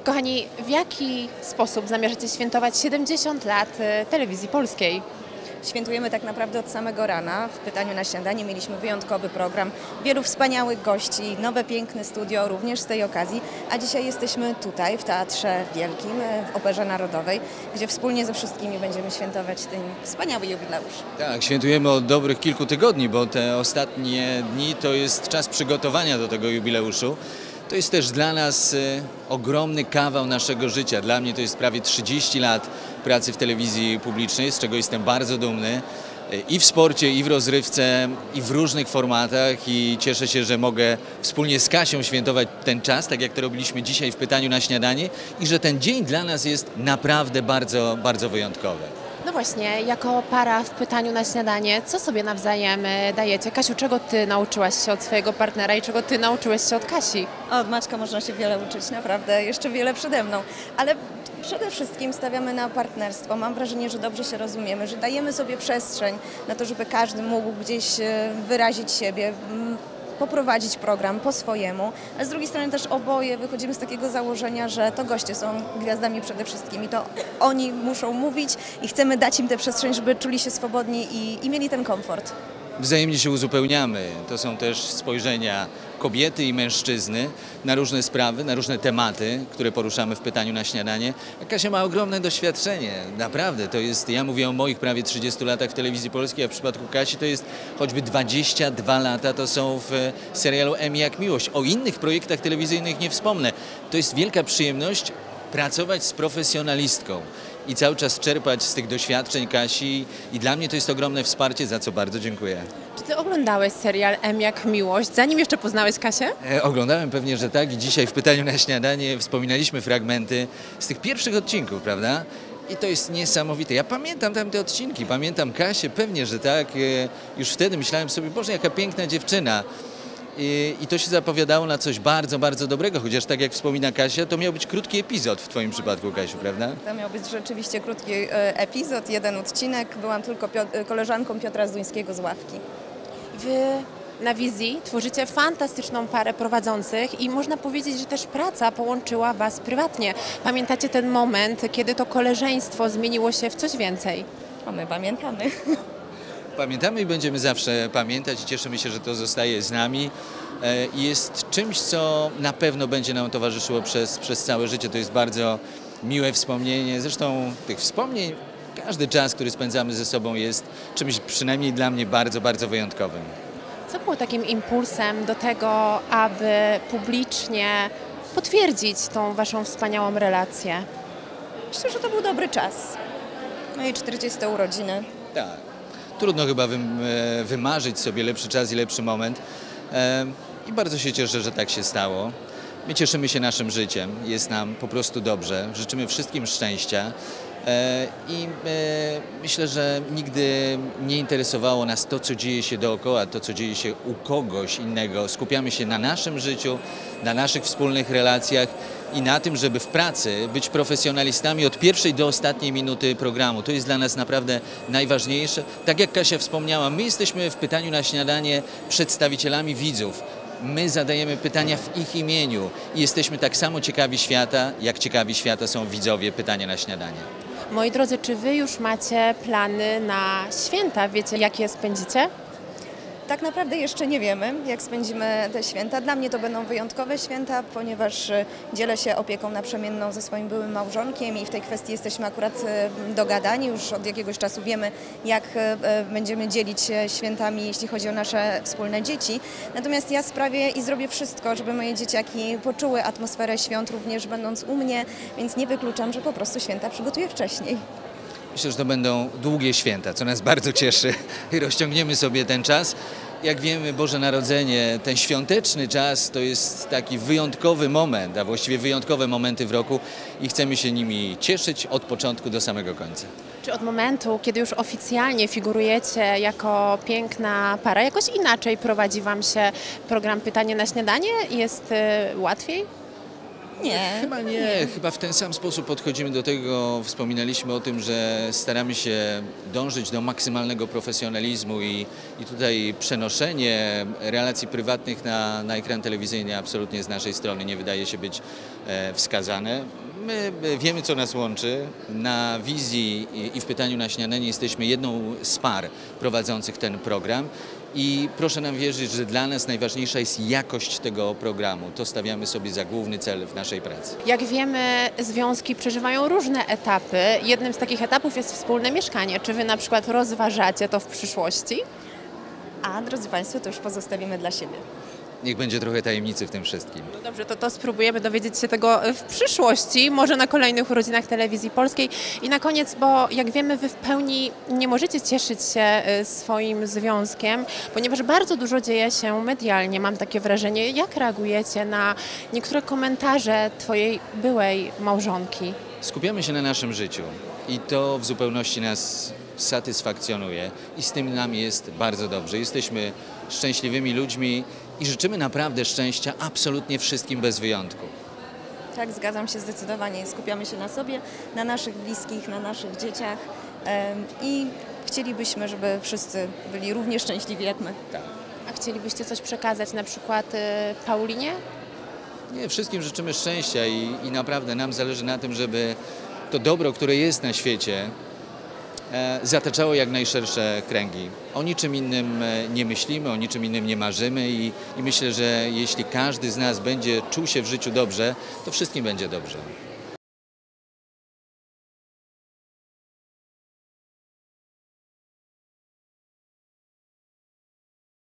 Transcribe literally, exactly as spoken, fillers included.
Kochani, w jaki sposób zamierzacie świętować siedemdziesiąt lat e, telewizji polskiej? Świętujemy tak naprawdę od samego rana. W Pytaniu na śniadanie mieliśmy wyjątkowy program, wielu wspaniałych gości, nowe piękne studio również z tej okazji, a dzisiaj jesteśmy tutaj w Teatrze Wielkim, w Operze Narodowej, gdzie wspólnie ze wszystkimi będziemy świętować ten wspaniały jubileusz. Tak, świętujemy od dobrych kilku tygodni, bo te ostatnie dni to jest czas przygotowania do tego jubileuszu. To jest też dla nas y, ogromny kawał naszego życia. Dla mnie to jest prawie trzydzieści lat pracy w telewizji publicznej, z czego jestem bardzo dumny. Y, I w sporcie, i w rozrywce, i w różnych formatach. I cieszę się, że mogę wspólnie z Kasią świętować ten czas, tak jak to robiliśmy dzisiaj w Pytaniu na śniadanie. I że ten dzień dla nas jest naprawdę bardzo, bardzo wyjątkowy. No właśnie, jako para w Pytaniu na śniadanie, co sobie nawzajem e, dajecie? Kasiu, czego ty nauczyłaś się od swojego partnera i czego ty nauczyłeś się od Kasi? Od Maćka można się wiele uczyć, naprawdę, jeszcze wiele przede mną, ale przede wszystkim stawiamy na partnerstwo. Mam wrażenie, że dobrze się rozumiemy, że dajemy sobie przestrzeń na to, żeby każdy mógł gdzieś e, wyrazić siebie, poprowadzić program po swojemu, a z drugiej strony też oboje wychodzimy z takiego założenia, że to goście są gwiazdami przede wszystkim i to oni muszą mówić i chcemy dać im tę przestrzeń, żeby czuli się swobodni i, i mieli ten komfort. Wzajemnie się uzupełniamy. To są też spojrzenia kobiety i mężczyzny na różne sprawy, na różne tematy, które poruszamy w Pytaniu na śniadanie. Kasia ma ogromne doświadczenie, naprawdę. To jest, ja mówię o moich prawie trzydziestu latach w telewizji polskiej, a w przypadku Kasi to jest choćby dwadzieścia dwa lata, to są w serialu M jak miłość. O innych projektach telewizyjnych nie wspomnę. To jest wielka przyjemność pracować z profesjonalistką i cały czas czerpać z tych doświadczeń Kasi i dla mnie to jest ogromne wsparcie, za co bardzo dziękuję. Czy ty oglądałeś serial M jak miłość, zanim jeszcze poznałeś Kasię? E, oglądałem pewnie, że tak i dzisiaj w Pytaniu na śniadanie wspominaliśmy fragmenty z tych pierwszych odcinków, prawda? I to jest niesamowite. Ja pamiętam tamte odcinki, pamiętam Kasię, pewnie, że tak. E, już wtedy myślałem sobie, Boże, jaka piękna dziewczyna. I, I to się zapowiadało na coś bardzo, bardzo dobrego, chociaż tak jak wspomina Kasia, to miał być krótki epizod w twoim przypadku, Kasiu, prawda? To miał być rzeczywiście krótki e, epizod, jeden odcinek. Byłam tylko Pio- koleżanką Piotra Zduńskiego z ławki. Wy na wizji tworzycie fantastyczną parę prowadzących i można powiedzieć, że też praca połączyła was prywatnie. Pamiętacie ten moment, kiedy to koleżeństwo zmieniło się w coś więcej? A my pamiętamy. Pamiętamy i będziemy zawsze pamiętać i cieszymy się, że to zostaje z nami e, i jest czymś, co na pewno będzie nam towarzyszyło przez, przez całe życie. To jest bardzo miłe wspomnienie. Zresztą tych wspomnień, każdy czas, który spędzamy ze sobą jest czymś przynajmniej dla mnie bardzo, bardzo wyjątkowym. Co było takim impulsem do tego, aby publicznie potwierdzić tą waszą wspaniałą relację? Myślę, że to był dobry czas. Moje czterdzieste urodziny. Tak. Trudno chyba wymarzyć sobie lepszy czas i lepszy moment i bardzo się cieszę, że tak się stało. My cieszymy się naszym życiem, jest nam po prostu dobrze, życzymy wszystkim szczęścia i myślę, że nigdy nie interesowało nas to, co dzieje się dookoła, to, co dzieje się u kogoś innego. Skupiamy się na naszym życiu, na naszych wspólnych relacjach i na tym, żeby w pracy być profesjonalistami od pierwszej do ostatniej minuty programu. To jest dla nas naprawdę najważniejsze. Tak jak Kasia wspomniała, my jesteśmy w Pytaniu na śniadanie przedstawicielami widzów. My zadajemy pytania w ich imieniu i jesteśmy tak samo ciekawi świata, jak ciekawi świata są widzowie Pytania na śniadanie. Moi drodzy, czy wy już macie plany na święta? Wiecie, jak je spędzicie? Tak naprawdę jeszcze nie wiemy, jak spędzimy te święta. Dla mnie to będą wyjątkowe święta, ponieważ dzielę się opieką naprzemienną ze swoim byłym małżonkiem i w tej kwestii jesteśmy akurat dogadani. Już od jakiegoś czasu wiemy, jak będziemy dzielić się świętami, jeśli chodzi o nasze wspólne dzieci. Natomiast ja sprawię i zrobię wszystko, żeby moje dzieciaki poczuły atmosferę świąt, również będąc u mnie, więc nie wykluczam, że po prostu święta przygotuję wcześniej. Myślę, że to będą długie święta, co nas bardzo cieszy i rozciągniemy sobie ten czas. Jak wiemy, Boże Narodzenie, ten świąteczny czas to jest taki wyjątkowy moment, a właściwie wyjątkowe momenty w roku i chcemy się nimi cieszyć od początku do samego końca. Czy od momentu, kiedy już oficjalnie figurujecie jako piękna para, jakoś inaczej prowadzi wam się program Pytanie na śniadanie? Jest y, łatwiej? Nie. Chyba nie. Chyba w ten sam sposób podchodzimy do tego. Wspominaliśmy o tym, że staramy się dążyć do maksymalnego profesjonalizmu i, i tutaj przenoszenie relacji prywatnych na, na ekran telewizyjny absolutnie z naszej strony nie wydaje się być e, wskazane. My wiemy, co nas łączy. Na wizji i, i w pytaniu na śniadanie jesteśmy jedną z par prowadzących ten program. I proszę nam wierzyć, że dla nas najważniejsza jest jakość tego programu. To stawiamy sobie za główny cel w naszej pracy. Jak wiemy, związki przeżywają różne etapy. Jednym z takich etapów jest wspólne mieszkanie. Czy wy na przykład rozważacie to w przyszłości? A drodzy Państwo, to już pozostawimy dla siebie. Niech będzie trochę tajemnicy w tym wszystkim. No dobrze, to to spróbujemy dowiedzieć się tego w przyszłości, może na kolejnych urodzinach Telewizji Polskiej. I na koniec, bo jak wiemy, wy w pełni nie możecie cieszyć się y, swoim związkiem, ponieważ bardzo dużo dzieje się medialnie, mam takie wrażenie. Jak reagujecie na niektóre komentarze twojej byłej małżonki? Skupiamy się na naszym życiu i to w zupełności nas satysfakcjonuje i z tym nam jest bardzo dobrze. Jesteśmy szczęśliwymi ludźmi i życzymy naprawdę szczęścia absolutnie wszystkim bez wyjątku. Tak, zgadzam się zdecydowanie. Skupiamy się na sobie, na naszych bliskich, na naszych dzieciach em, i chcielibyśmy, żeby wszyscy byli równie szczęśliwi jak my. Tak. A chcielibyście coś przekazać na przykład y, Paulinie? Nie, wszystkim życzymy szczęścia i, i naprawdę nam zależy na tym, żeby to dobro, które jest na świecie, e, zataczało jak najszersze kręgi. O niczym innym e, nie myślimy, o niczym innym nie marzymy i, i myślę, że jeśli każdy z nas będzie czuł się w życiu dobrze, to wszystkim będzie dobrze.